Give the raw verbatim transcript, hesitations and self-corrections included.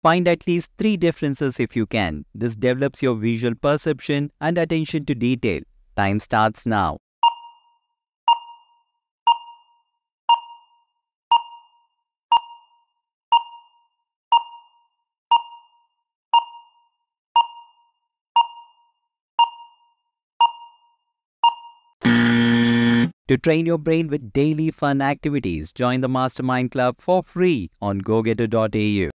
Find at least three differences if you can. This develops your visual perception and attention to detail. Time starts now. To train your brain with daily fun activities, join the Mastermind Club for free on go getter dot a u.